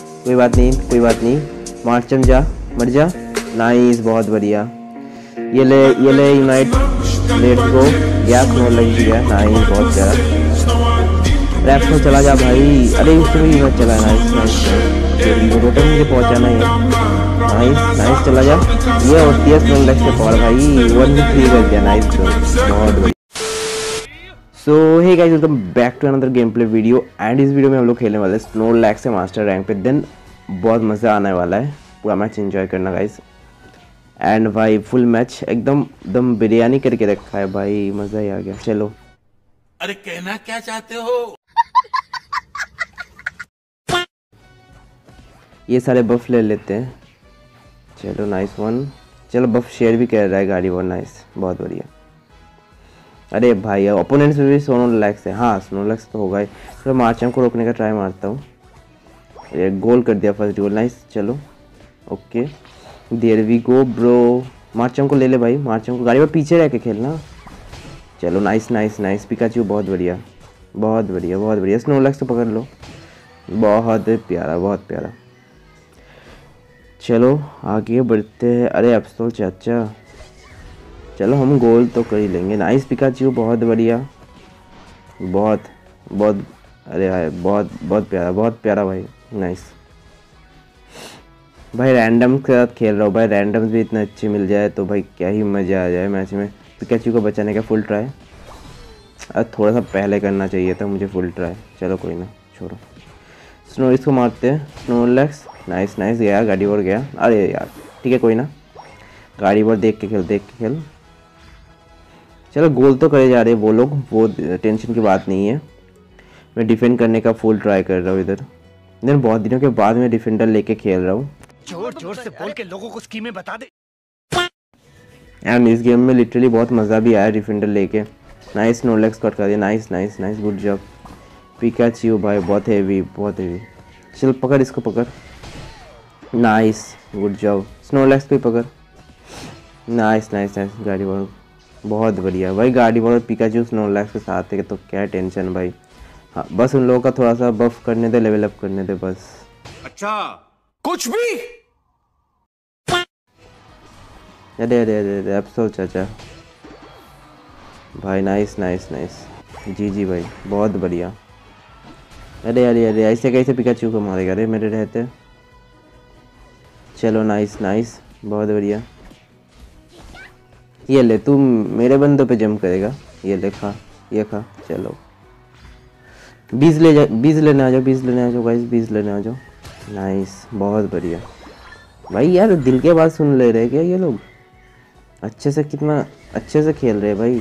कोई बात नहीं, कोई बात नहीं। मार्चम जा, मर जा। नाइस, बहुत बढ़िया। ये ले यूनाइट, लेट्स गो। गया स्नोलैक्स भी गया। नाइस, बहुत प्यारा। रैप्स में चला जा भाई। अरे उससे भी यूनाइट चला। Nice nice. रोटम मुझे पहुंचाना ही है। नाइस नाइस, चला जा। ये होती है स्नोलैक्स के पावर भाई। 1v3 कर दिया। नाइस ब्रो, बहुत बढ़िया। So hey guys, welcome back to another game play video. And इस वीडियो में हम लोग खेलने वाले हैं स्नोलैक्स से मास्टर रैंक पे। देन बहुत मज़ा आने वाला है, पूरा मैच एंजॉय करना गाइस। एंड भाई फुल मैच एकदम दम बिरयानी करके रखा है भाई, मज़ा ही आ गया। चलो, अरे कहना क्या चाहते हो? ये सारे बफ ले लेते हैं। चलो नाइस वन। चलो बफ शेयर भी कर रहा है गाड़ी, बहुत नाइस, बहुत बढ़िया। अरे भाई ओपोनेंट्स में भी स्नोलैक्स है। हाँ स्नोलैक्स तो होगा ही। चलो मार्चम को रोकने का ट्राई मारता हूँ। ये गोल कर दिया, फर्स्ट गोल। नाइस, चलो okay, there we go bro. मार्चम को ले ले भाई, मार्चम को गाड़ी पर पीछे रह के खेलना। चलो नाइस नाइस नाइस, पिकाचू बहुत बढ़िया, बहुत बढ़िया, बहुत बढ़िया। स्नोलैक्स तो पकड़ लो, बहुत प्यारा, बहुत प्यारा। चलो आगे बढ़ते हैं। अरे अफसोस चाचा, चलो हम गोल तो कर ही लेंगे। नाइस पिकाचू, बहुत बढ़िया, बहुत बहुत। अरे भाई बहुत बहुत प्यारा, बहुत प्यारा भाई। नाइस भाई, रैंडम के साथ खेल रहा हूँ भाई। रैंडम्स भी इतने अच्छे मिल जाए तो भाई क्या ही मज़ा आ जाए मैच में। पिकाचू को बचाने का फुल ट्राई। अब थोड़ा सा पहले करना चाहिए था मुझे फुल ट्राई। चलो कोई ना, छोड़ो। स्नो इसको मारते हैं, स्नोलैक्स। नाइस नाइस, गया गाड़ी पर गया। अरे यार ठीक है, कोई ना, गाड़ी पर देख के खेल, देख के खेल। चलो गोल तो करे जा रहे हैं वो लोग, वो टेंशन की बात नहीं है। मैं डिफेंड करने का फुल ट्राई कर रहा हूँ इधर। देन बहुत दिनों के बाद मैं डिफेंडर लेके खेल रहा हूँ। जोर जोर से बोल के लोगों को स्कीमें बता दे। एंड इस गेम में लिटरली बहुत मज़ा भी आया डिफेंडर लेके। नाइस, स्नोलैक्स कट कर दिया। Nice nice nice, good job Pikachu भाई, बहुत हेवी, बहुत हेवी। चल पकड़ इसको, पकड़। Nice, good job. स्नोलैक्स को पकड़। नाइस नाइस नाइस, गाड़ी वालों बहुत बढ़िया भाई। गाड़ी वालों पिकाचू स्नोलैक्स के साथ है तो क्या टेंशन भाई। हाँ बस उन लोगों का थोड़ा सा बफ करने दे, लेवल अप करने दे बस। अच्छा कुछ भी। अरे अरे अरे अरे, अफसोस चाचा भाई। Nice nice nice, G G भाई, बहुत बढ़िया। अरे अरे अरे, ऐसे कैसे पिकाचू को मारेगा रे मेरे रहते। चलो नाइस नाइस, बहुत बढ़िया। ये ले, तू मेरे बंदों पे जंप करेगा। ये ले, खा, ये खा। चलो 20 ले जा, 20 लेने आ जाओ, 20 लेने आ जाओ गाइस, 20 लेने आ जाओ। नाइस, बहुत बढ़िया भाई। यार दिल के बात सुन ले रहे क्या ये लोग? अच्छे से, कितना अच्छे से खेल रहे भाई।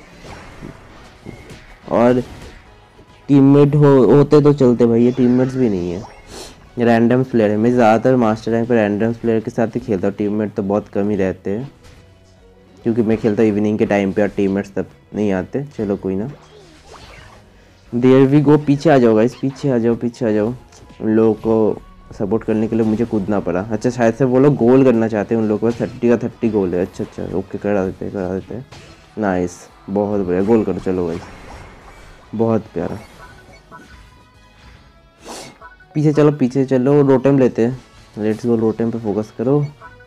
और टीममेट होते तो चलते भाई, ये टीममेट्स भी नहीं है, रैंडम प्लेयर है। मैं ज़्यादातर मास्टर रैंक पर रैंडम प्लेयर के साथ ही खेलता हूँ। टीममेट तो बहुत कम ही रहते हैं क्योंकि मैं खेलता हूँ इवनिंग के टाइम पे और टीममेट्स तब नहीं आते। चलो कोई ना, देयर वी गो। पीछे आ जाओ गाइस, पीछे आ जाओ, पीछे आ जाओ। उन लोगों को सपोर्ट करने के लिए मुझे कूदना पड़ा। अच्छा शायद से वो लोग गोल करना चाहते हैं, उन लोगों के पास 30 का 30 गोल है। अच्छा अच्छा, ओके, करा देते हैं, करा देते हैं। नाइस, बहुत बढ़िया, गोल करो। चलो गाइस, बहुत प्यारा। पीछे चलो, पीछे चलो, रोटेम लेते हैं। लेट्स गो, रोटेम पे फोकस करो।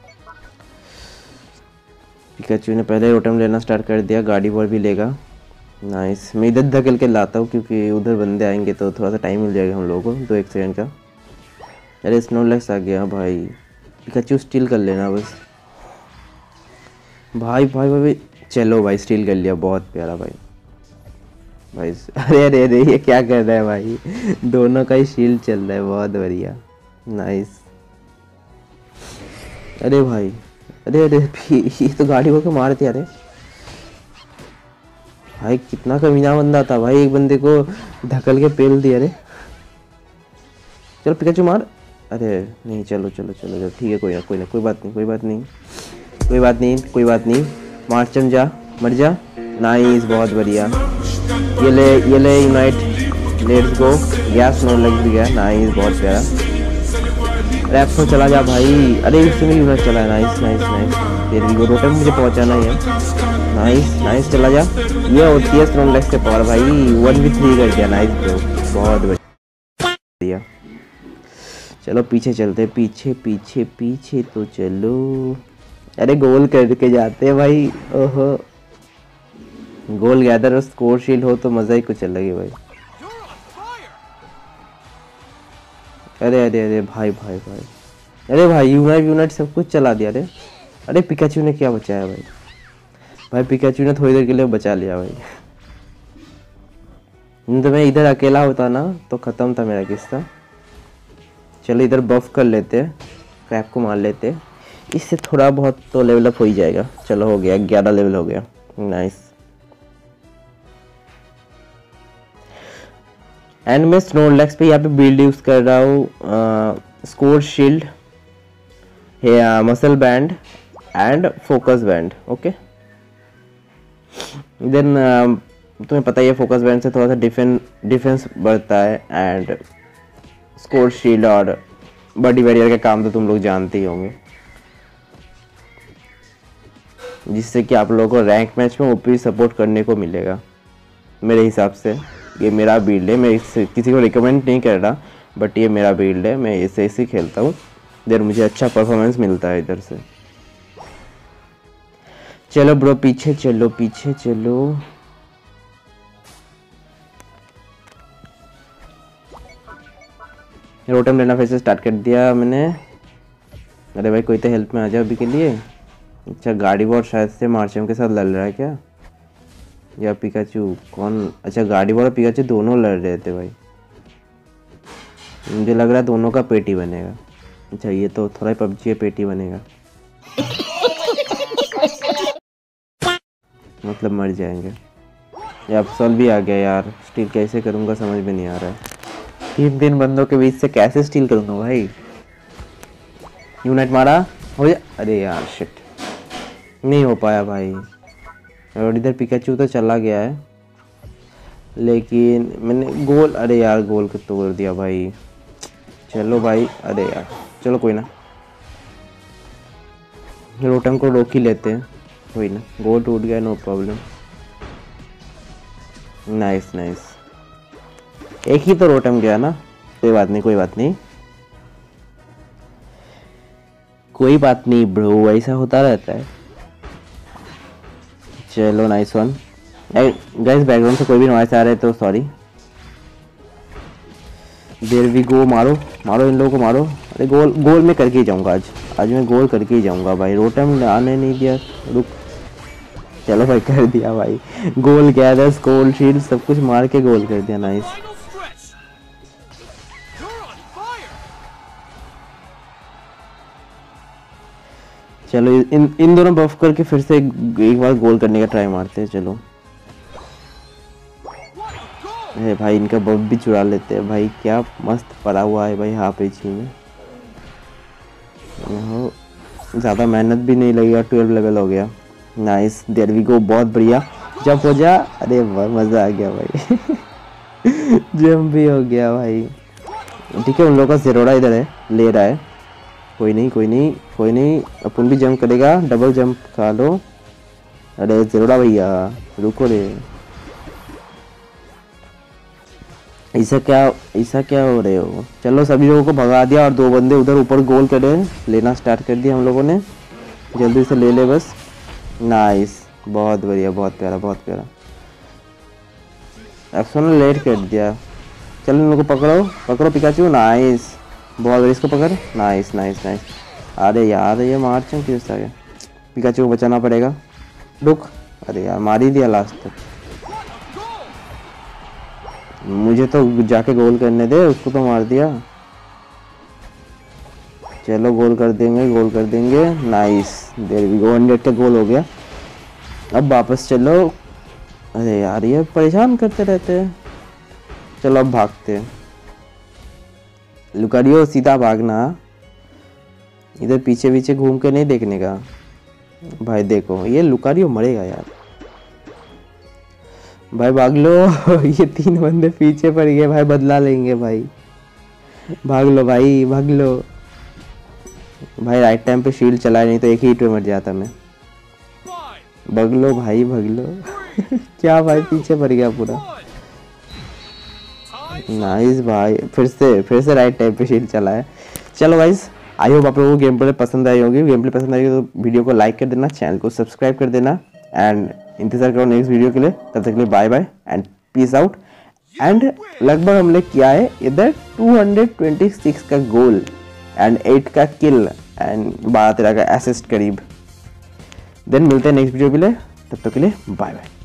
पिकाचू ने पहले रोटेम लेना स्टार्ट कर दिया, गाड़ी पर भी लेगा। नाइस, मैं इधर धकेल के लाता हूँ क्योंकि उधर बंदे आएंगे तो थोड़ा सा टाइम मिल जाएगा हम लोगों को, 2-1 सेकंड का। अरे स्नोलैक्स आ गया भाई, पिकाचू स्टील कर लेना बस। भाई भाई भाई, चलो भाई, स्टील कर लिया, बहुत प्यारा भाई। भाई अरे अरे अरे, ये क्या कर रहा है भाई? दोनों का ही शील्ड चल रहा है, बहुत बढ़िया। नाइस। अरे भाई, अरे अरे, ये तो गाड़ी को मार दिया। अरे भाई कितना कमीना बंदा था भाई, एक बंदे को धकल के पेल दिया। अरे चलो पिकाचू मार। अरे नहीं, चलो चलो चलो चलो, ठीक है, कोई ना, कोई ना, कोई बात नहीं, कोई बात नहीं, कोई बात नहीं, कोई बात नहीं। मार्चम जा, मर जा। नाइस, बहुत बढ़िया। ये ले यूनाइट, लेट्स गो। गया स्नोलैक्स भी गया। नाइस, बहुत प्यारा। रैप्स को चला जा भाई। अरे इसमें यूनाइट चला है। नाइस नाइस नाइस, फिर भी रोटेम मुझे पहुंचाना ही है। नाइस नाइस, चला जा। ये होती है स्नोलैक्स के पावर भाई, 1v3 कर दिया। नाइस ब्रो, बहुत बढ़िया। चलो पीछे चलते, पीछे पीछे पीछे तो चलो। अरे गोल करके जाते हैं भाई। ओहो, गोल गैदर और स्कोर शील्ड हो तो मज़ा ही कुछ अलग है भाई। अरे अरे अरे भाई भाई भाई, अरे भाई यूनाइट यूनाइट सब कुछ चला दिया। अरे अरे पिकाचू ने क्या बचाया भाई। भाई पिकाचू ने थोड़ी देर के लिए बचा लिया भाई। तो मैं इधर अकेला होता ना तो ख़त्म था मेरा किस्सा। चलो इधर बफ कर लेते, क्रैप को मार लेते, इससे थोड़ा बहुत तो लेवल अप हो ही जाएगा। चलो हो गया, 11 लेवल हो गया, नाइस। एंड मैं स्नोलैक्स पे यहाँ पे बिल्ड यूज़ कर रहा हूँ, score shield, muscle band and focus band. Okay, then तुम्हें पता ही है फोकस बैंड से थोड़ा सा डिफेंस बढ़ता है, एंड स्कोर शील्ड और बॉडी बैरियर का काम तो तुम लोग जानते ही होंगे, जिससे कि आप लोगों को रैंक मैच में ओपी सपोर्ट करने को मिलेगा। मेरे हिसाब से ये मेरा बिल्ड है, मैं इससे किसी को रिकमेंड नहीं कर रहा, बट ये मेरा बिल्ड है, मैं इसे ऐसे खेलता हूँ, देन मुझे अच्छा परफॉर्मेंस मिलता है इधर से। चलो ब्रो पीछे चलो, पीछे चलो। रोटम लेना फिर से स्टार्ट कर दिया मैंने। अरे भाई कोई तो हेल्प में आ जाओ अभी के लिए। अच्छा गाड़ी वॉर शायद से मार्चम के साथ लड़ रहा है क्या, या पिकाचू कौन? अच्छा गाड़ी वॉर और पिकाचू दोनों लड़ रहे थे भाई, मुझे लग रहा है दोनों का पेटी बनेगा। अच्छा ये तो थोड़ा ही पबजी पेटी बनेगा। मतलब मर जाएंगे। ये अफसल भी आ गया यार, स्टील कैसे करूँगा समझ में नहीं आ रहा है। 3 बंदों के बीच से कैसे स्टील करूँगा भाई। यूनाइट मारा हो जा, अरे यार शिट, नहीं हो पाया भाई। और इधर पिकाचू तो चला गया है, लेकिन मैंने गोल, अरे यार गोल को तोड़ दिया भाई। चलो भाई, अरे यार चलो कोई ना, रोटम को रोक ही लेते हैं, कोई ना। गोल टूट गया, नो प्रॉब्लम, नाइस नाइस। एक ही तो रोटम गया ना, कोई बात नहीं, कोई बात नहीं, कोई बात नहीं ब्रो, ऐसा होता रहता है। चलो नाइस वन। गाइस बैकग्राउंड से कोई भी नॉइस आ रहा है तो सॉरी। देयर वी गो, मारो मारो इन लोगों को मारो। अरे गोल गोल मैं करके ही जाऊंगा आज मैं गोल करके ही जाऊंगा भाई। रोटम ने आने नहीं दिया, रुक। चलो भाई कर दिया भाई, गोल गैदर स्कोर शील्ड सब कुछ मार के गोल कर दिया, नाइस। चलो इन दोनों बफ करके फिर से एक बार गोल करने का ट्राई मारते हैं। चलो अरे भाई इनका बफ भी चुरा लेते हैं भाई, क्या मस्त पड़ा हुआ है भाई हाफ एच में। ज़्यादा मेहनत भी नहीं लगेगा, 12 लेवल हो गया, नाइस। देयर वी गो, बहुत बढ़िया, जंप हो जा। अरे वाह मज़ा आ गया भाई। जंप भी हो गया भाई, ठीक है। उन लोगों का ज़ेरोड़ा इधर है, ले रहा है, कोई नहीं कोई नहीं कोई नहीं, अपन भी जंप करेगा, डबल जंप खा लो। अरे ज़ेरोड़ा भैया रुको रे, ऐसा क्या हो रहे हो। चलो सभी लोगों को भगा दिया और 2 बंदे उधर ऊपर गोल करे, लेना स्टार्ट कर दिया हम लोगों ने, जल्दी से ले ले बस, नाइस, बहुत बढ़िया, बहुत प्यारा बहुत प्यारा। एक्शन ने लेट कर दिया। चलो इन लोगों को पकड़ो पकड़ो पिकाचू, नाइस, बहुत बढ़िया, इसको पकड़, नाइस नाइस नाइस। अरे यार ये मार्च किस आ गया, पिकाचू को बचाना पड़ेगा, रुक। अरे यार मार ही दिया लास्ट तक, मुझे तो जाके गोल करने दे, उसको तो मार दिया। चलो गोल कर देंगे, नाइस। देयर वी गो, 100 का गोल हो गया। अब वापस चलो। अरे यार ये परेशान करते रहते हैं। चलो अब भागते हैं, लुकारियो सीधा भागना, इधर पीछे पीछे घूम के नहीं देखने का भाई। देखो ये लुकारियो मरेगा यार भाई, भाग लो। ये 3 बंदे पीछे पड़ गए भाई, बदला लेंगे भाई, भाग लो भाई भाग लो भाई। राइट टाइम पे शील्ड चलाए, नहीं तो एक ही हिट में मर जाता मैं। भाग लो भाई भाग लो। क्या भाई पीछे पड़ गया पूरा, नाइस भाई। फिर से राइट टाइम पे शील्ड चलाए, चलो गाइज, आई होप आप लोगों को गेम प्ले पसंद आई होगी। गेम प्ले पसंद आई तो वीडियो को लाइक कर देना, चैनल को सब्सक्राइब कर देना एंड इंतजार करो नेक्स्ट वीडियो के लिए। तब तक के लिए bye bye and peace out. And लगभग हमने किया है इधर 226 का गोल एंड 8 का किल एंड 12-13 का असिस्ट करीब। देन मिलते हैं नेक्स्ट वीडियो के लिए, तब तक के लिए बाय बाय।